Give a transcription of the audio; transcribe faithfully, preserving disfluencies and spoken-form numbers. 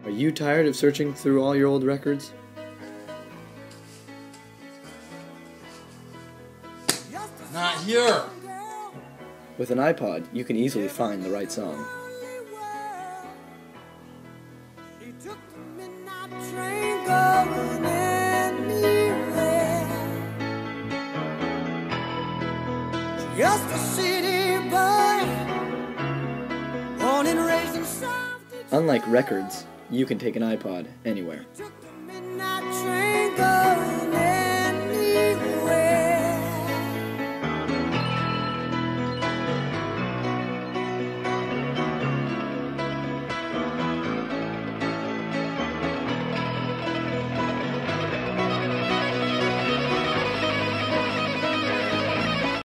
Are you tired of searching through all your old records? Not here! With an iPod, you can easily find the right song. Just a city boy, born and raised in Unlike records, you can take an iPod anywhere. Took the midnight train going